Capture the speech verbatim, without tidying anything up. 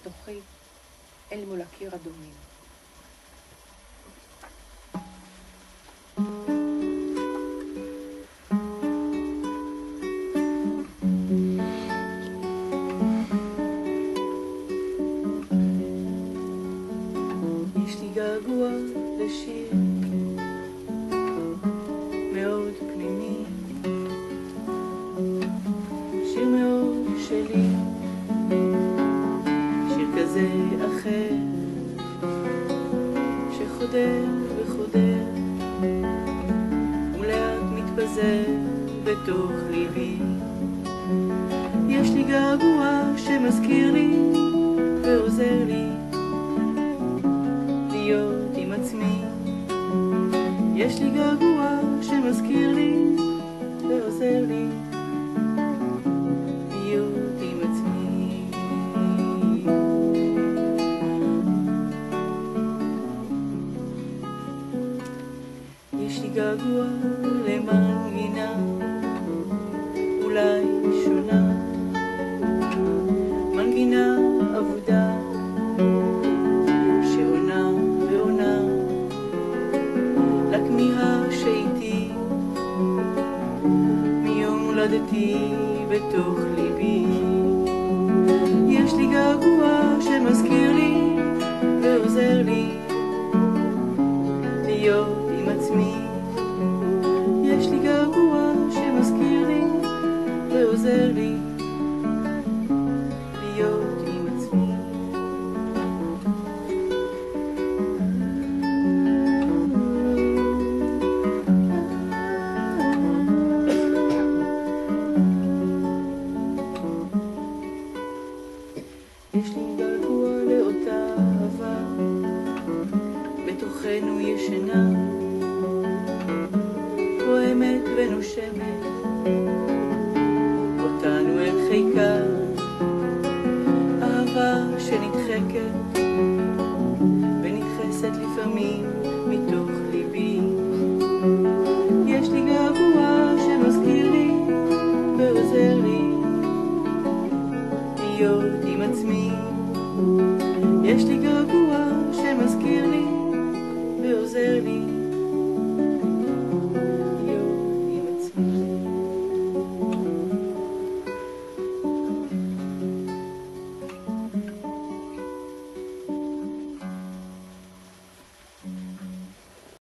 בתוכי אל מול הקיר הדומם. יש לי געגוע לשיר מאוד פנימי, שיר מאוד שלי, שיר כזה אחר שחודר וחודר ולאט מתפזר בתוך ליבי. יש לי געגוע שמזכיר לי ועוזר לי להיות עם עצמי. יש לי געגוע שמזכיר לי ועוזר לי להיות עם עצמי. יש לי געגוע למנגינה אולי שונה, מנגינה עבודה שעונה ועונה לכמיהה שאיתי מיום הולדתי בתוך ליבי. יש לי געגוע שמזכיר לי ועוזר לי להיות עם עצמי. יש לי געגוע שמזכיר לי ועוזר לי להיות עם עצמי. יש לי געגוע לאותה אהבה בתוכנו ישנה, פועמת ונושמת